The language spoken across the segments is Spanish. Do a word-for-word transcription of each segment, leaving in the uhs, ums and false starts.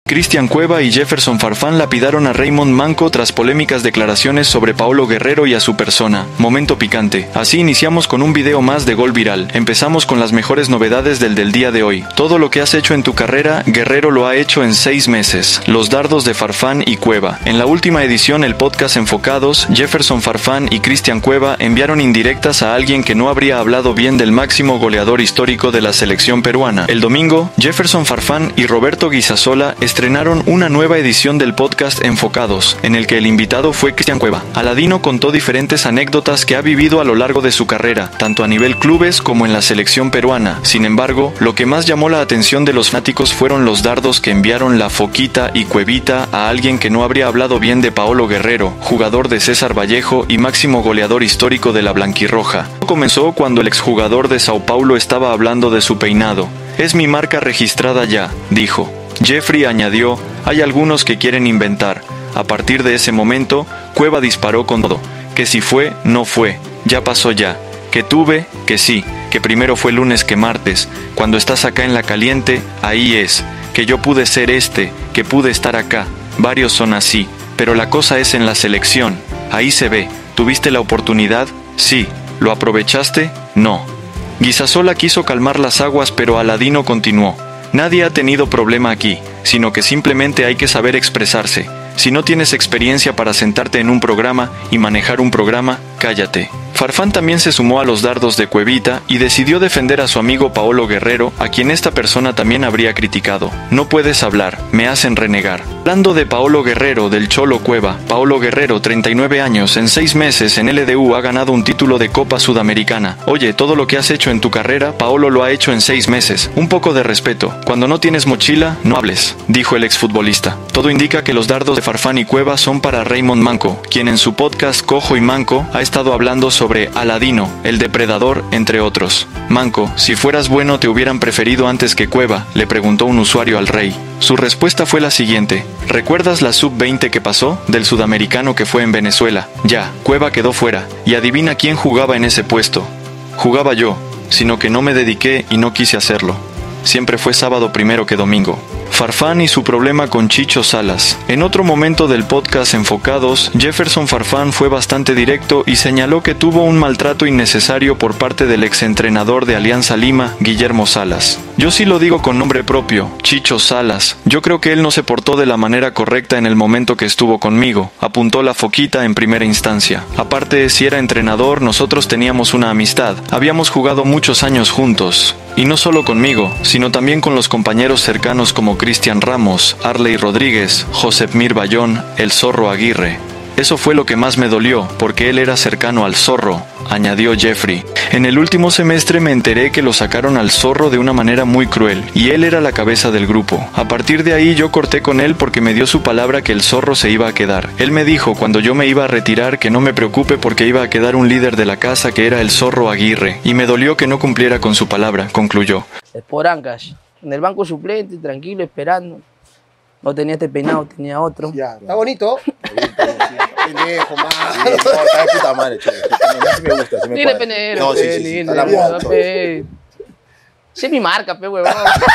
Cristian Cueva y Jefferson Farfán lapidaron a Raymond Manco tras polémicas declaraciones sobre Paolo Guerrero y a su persona. Momento picante. Así iniciamos con un video más de Gol Viral. Empezamos con las mejores novedades del del día de hoy. Todo lo que has hecho en tu carrera, Guerrero lo ha hecho en seis meses. Los dardos de Farfán y Cueva. En la última edición el podcast Enfocados, Jefferson Farfán y Cristian Cueva enviaron indirectas a alguien que no habría hablado bien del máximo goleador histórico de la selección peruana. El domingo, Jefferson Farfán y Roberto Guisasola estrenaron una nueva edición del podcast Enfocados, en el que el invitado fue Cristian Cueva. Aladino contó diferentes anécdotas que ha vivido a lo largo de su carrera, tanto a nivel clubes como en la selección peruana. Sin embargo, lo que más llamó la atención de los fanáticos fueron los dardos que enviaron la Foquita y Cuevita a alguien que no habría hablado bien de Paolo Guerrero, jugador de César Vallejo y máximo goleador histórico de la blanquirroja. Comenzó cuando el exjugador de Sao Paulo estaba hablando de su peinado. «Es mi marca registrada ya», dijo. Jeffrey añadió, «Hay algunos que quieren inventar». A partir de ese momento, Cueva disparó con todo. Que si fue, no fue. Ya pasó ya. Que tuve, que sí. Que primero fue lunes que martes. Cuando estás acá en la caliente, ahí es. Que yo pude ser este, que pude estar acá. Varios son así. Pero la cosa es en la selección. Ahí se ve. ¿Tuviste la oportunidad? Sí. ¿Lo aprovechaste? No. Guisasola quiso calmar las aguas, pero Aladino continuó. Nadie ha tenido problema aquí, sino que simplemente hay que saber expresarse. Si no tienes experiencia para sentarte en un programa y manejar un programa, cállate. Farfán también se sumó a los dardos de Cuevita y decidió defender a su amigo Paolo Guerrero, a quien esta persona también habría criticado. No puedes hablar, me hacen renegar. Hablando de Paolo Guerrero del Cholo Cueva, Paolo Guerrero, treinta y nueve años, en seis meses en L D U ha ganado un título de Copa Sudamericana. Oye, todo lo que has hecho en tu carrera, Paolo lo ha hecho en seis meses. Un poco de respeto. Cuando no tienes mochila, no hables, dijo el exfutbolista. Todo indica que los dardos de Farfán y Cueva son para Raymond Manco, quien en su podcast Cojo y Manco ha estado hablando sobre Aladino, el depredador, entre otros. Manco, si fueras bueno te hubieran preferido antes que Cueva, le preguntó un usuario al rey. Su respuesta fue la siguiente. ¿Recuerdas la sub veinte que pasó? Del sudamericano que fue en Venezuela. Ya, Cueva quedó fuera. Y adivina quién jugaba en ese puesto. Jugaba yo, sino que no me dediqué y no quise hacerlo. Siempre fue sábado primero que domingo. Farfán y su problema con Chicho Salas. En otro momento del podcast Enfocados, Jefferson Farfán fue bastante directo y señaló que tuvo un maltrato innecesario por parte del exentrenador de Alianza Lima, Guillermo Salas. Yo sí lo digo con nombre propio, Chicho Salas. Yo creo que él no se portó de la manera correcta en el momento que estuvo conmigo, apuntó la Foquita en primera instancia. Aparte, si era entrenador, nosotros teníamos una amistad. Habíamos jugado muchos años juntos. Y no solo conmigo, sino también con los compañeros cercanos como Cristian Ramos, Arley Rodríguez, Josepmir Bayón, el Zorro Aguirre. Eso fue lo que más me dolió, porque él era cercano al Zorro, añadió Jeffrey. En el último semestre me enteré que lo sacaron al Zorro de una manera muy cruel, y él era la cabeza del grupo. A partir de ahí yo corté con él porque me dio su palabra que el Zorro se iba a quedar. Él me dijo cuando yo me iba a retirar que no me preocupe porque iba a quedar un líder de la casa que era el Zorro Aguirre, y me dolió que no cumpliera con su palabra, concluyó. Sport Ancash, en el banco suplente, tranquilo, esperando. No tenía este peinado, tenía otro. Ya, está bonito. Pendejo, man. Sí, no, está de puta madre, chale. Sí me gusta, sí me Dile cuadra. penero. No, sí, sí, sí, está la moda. Sí es mi marca, pe, huevón.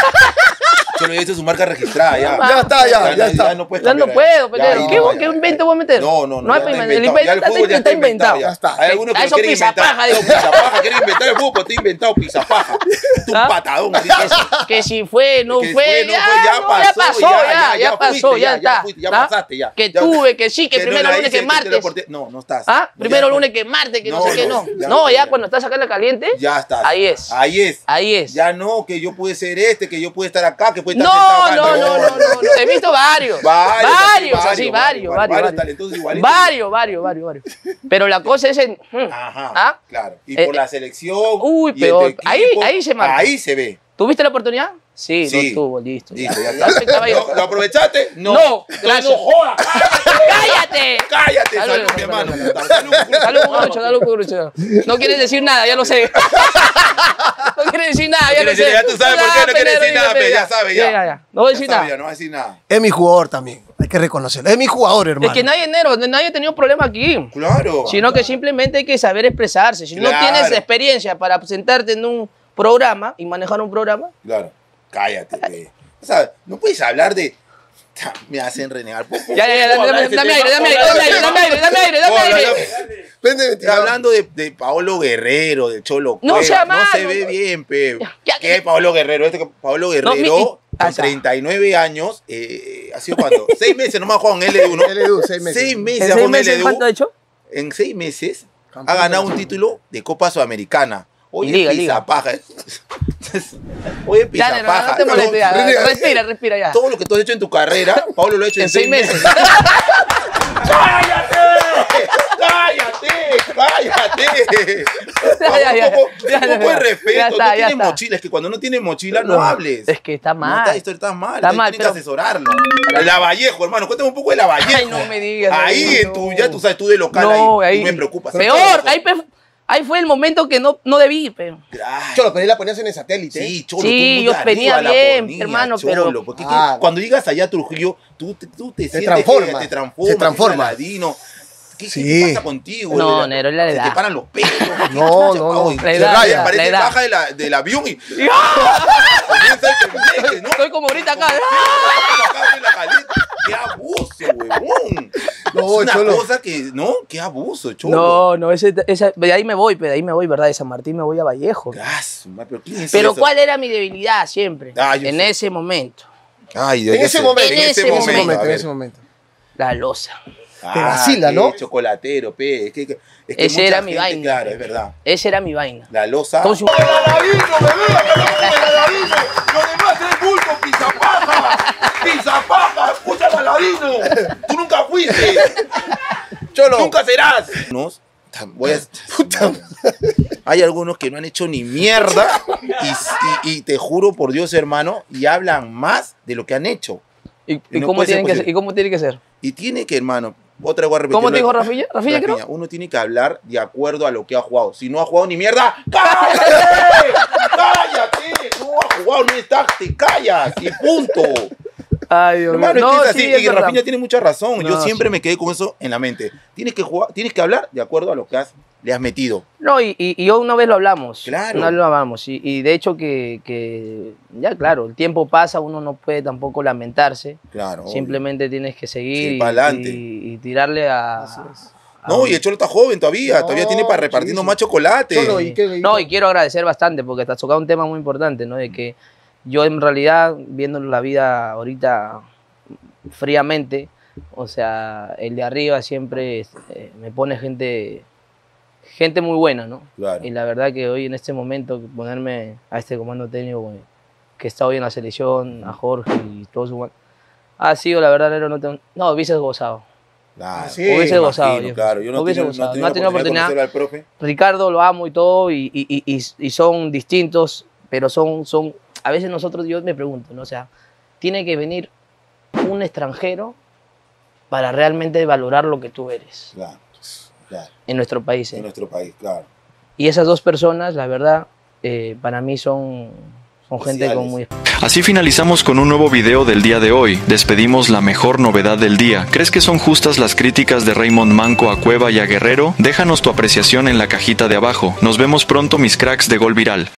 Yo le hice su marca registrada, ya. Ya está, ya, ya, ya está. Ya no puedes Ya no cambiar, puedo, ya, penero. ya, ¿Qué, no, ¿Qué ya, invento voy a meter? No, no, no. No hay ya está invento. El inventado. Ya el invento fútbol ya está inventado. Ya está. Hay algunos que Eso lo quieren pisa inventar. paja, No, digo. pisa paja, quieren inventar el fútbol, está inventado pisa paja. Tú un ¿Ah? patadón, dices. Que si fue, no Que fue, fue, no ya, fue, ya no, pasó, ya pasó, ya, ya, ya, ya ya pasó, fuiste, ya ya, ya está. fuiste, ya ¿Ah? pasaste, ya. Que Ya. tuve, que sí, que Que no primero la lunes hice, que que te lo martes. porté- No, no estás. ¿Ah? Primero Ya, lunes que martes, que no, No, sé qué, no, no. ya, No, ya ya. cuando estás acá en la caliente, Ya estás. ahí es. Ahí es. Ahí es. Ya no, que yo pude ser este, que yo pude estar acá, que pude estar No, sentado acá. no, no, no, no, no. He visto varios. Varios, Varios, así, así, varios, varios, varios. varios varios. talentosos igualitos. Varios, varios, varios, varios. Pero la cosa es en. hmm, Ajá, ¿Ah? claro. Y Eh, por la selección. uy, y el peor. equipo, Ahí- ahí se marca. Ahí se ve. ¿Tuviste la oportunidad? Sí, Sí. no tuvo, listo. Listo, ya Ya está. se caballo. ¿Lo, lo aprovechaste? No. No, Entonces gracias. no jodas. ¡Cállate! Cállate, Salud, salud, mi salud, hermano. salud. Salud, Salud, Cucurucho, salud, Cucurucho. No quieres decir nada, ya lo sé. No quieres decir nada, ya No lo quieres sé. decir- ya tú sabes por qué no quieres Penero, decir nada, dile, pe, ya ya. sabes, ya. Ya, ya. No voy a decir Ya sabía, nada. no va a decir nada. Es mi jugador también. Hay que reconocerlo. Es mi jugador, hermano. Es que nadie, Nero, nadie ha tenido problema aquí. Claro. Sino que simplemente hay que saber expresarse. Si no Claro. tienes experiencia para sentarte en un programa y manejar un programa, Claro. Cállate, pe. O sea, no puedes hablar de. Me hacen renegar. Ya, ya, ya, dame, dame, dame aire, dame aire, dame aire, dame aire, dame aire, dame aire. Vende ventilador. Hablando de, de Paolo Guerrero, de Cholo No Cueva, sea no malo, se ve no. bien, pe. Ya, ya, ¿Qué ya. es Paolo Guerrero? Este que Paolo Guerrero, mi- con ah, ya. treinta y nueve años, eh, ha sido cuando, seis meses nomás ha jugado en L D U, ¿no? L D U, seis meses. Seis meses ¿En ha seis jugado en meses L D U. cuánto ha hecho? En seis meses Campeón ha ganado de un la- título de Copa Sudamericana. Oye, Liga, liga. pizapaja. Oye, Ya, no, no, pizapaja. no te molestes, ya. Todo- Respira, respira ya. Todo lo que tú has hecho en tu carrera, Pablo lo ha hecho en, En seis meses. ¡Cállate! ¡Cállate! ¡Cállate! Ya, ya, ya. Un poco, Ya, un ya, poco de ya. respeto. Ya está, no ya tienes está. mochila. Es que cuando no tienes mochila, no, hables. Es que está No, mal. está, esto está mal. Está Está mal, Tienes pero- que asesorarlo. La Vallejo, hermano. Cuéntame un poco de la Vallejo. Ay, no me digas, Ahí, David, en tu, no. ya tú sabes, tú de local No, ahí. ahí. Tú me preocupas. Peor, ahí, pe- ahí fue el momento que no, no debí, pero. Ay, Cholo, pero ahí la ponías en el satélite. Sí, Cholo, Sí, tú muy yo arriba venía la bien, ponías, hermano, Cholo, pero- porque es Ah. que cuando llegas allá a Trujillo, tú te, tú te, sientes transformas, que te transformas, se transforma. eres Aladino. ¿Qué, Sí. ¿Qué pasa contigo? No, De la- Nero, es la se edad. te paran los pelos. No, no, no. Y La se edad, raya, la parece edad. baja de la, del avión y comienza el pendeje, ¿no? Estoy como ahorita acá. Acá en la caleta. ¡Qué abuso, huevón! No, es una Cholo. cosa que, ¿no? ¡Qué abuso, Cholo! No, no, ese, esa- de ahí me voy, pero de ahí me voy, ¿verdad? De San Martín me voy a Vallejo. Gas, ma, pero ¿quién es Pero eso? ¿cuál era mi debilidad siempre? Ah, yo en sé. ese momento. Ay, yo En ya ese sé. momento. En En ese ese En ese momento. momento, a en ver. ese momento. La losa. Te vacila, qué ¿no? chocolatero, pe. Es que, es que Ese mucha era mi gente, vaina. Claro, es verdad. Esa era mi vaina. La losa. Entonces, ¡El aladino, bebé! ¡El aladino! ¡Lo demás es bulto, pizapaja! ¡Pizapaja! ¡Escucha al aladino! ¡Tú nunca fuiste! Cholo. ¡Nunca serás! Nos, voy a, hay algunos que no han hecho ni mierda y, y- y te juro por Dios, hermano, y hablan más de lo que han hecho. ¿y, y Y no cómo puede ser tienen que ser? posible. ¿Y cómo tiene que ser? Y tiene que, hermano, otra vez voy a repetirlo. ¿Cómo te dijo Rafilla? ¿Rafilla creo? Uno tiene que hablar de acuerdo a lo que ha jugado. Si no ha jugado ni mierda, ¡cállate! ¡Cállate! No ha jugado, no está, te callas y punto. Ay, Dios mío. Hermano, No, es que es así. sí, es y verdad. Rafinha tiene mucha razón. Yo No, siempre sí. me quedé con eso en la mente. Tienes que jugar, tienes que hablar de acuerdo a lo que has, le has metido. No, y, y, y una vez lo hablamos. Claro. Una vez lo hablamos. Y, y de hecho que, que, ya claro, el tiempo pasa, uno no puede tampoco lamentarse. Claro. obvio. Simplemente tienes que seguir Sí, y, pa'lante. y- y tirarle a... Así es. a- No, y el Cholo está joven todavía. No, todavía tiene para repartirnos sí, sí. más chocolate. Cholo, ¿y qué? No, y quiero agradecer bastante porque te has tocado un tema muy importante, ¿no? De que yo en realidad, viendo la vida ahorita fríamente, o sea, el de arriba siempre eh, me pone gente, gente muy buena, ¿no? Claro. Y la verdad que hoy en este momento ponerme a este comando técnico güey, que está hoy en la selección, a Jorge y todo su... Ha sido, la verdad, Nero, no, te, no hubieses gozado. Claro. Sí, Hubiese Me gozado. imagino, Jefferson. claro. Yo no Hubiese tengo, gozado. no tengo No ha tenido la oportunidad de oportunidad. conocer al profe. Ricardo lo amo y todo, y, y, y, y- y son distintos, pero son, son, a veces nosotros, yo me pregunto, ¿no? O sea, tiene que venir un extranjero para realmente valorar lo que tú eres Claro, claro. en nuestro país. ¿eh? En nuestro país, claro. Y esas dos personas, la verdad, eh, para mí son, son gente con muy... Así finalizamos con un nuevo video del día de hoy. Despedimos la mejor novedad del día. ¿Crees que son justas las críticas de Raymond Manco a Cueva y a Guerrero? Déjanos tu apreciación en la cajita de abajo. Nos vemos pronto, mis cracks de Gol Viral.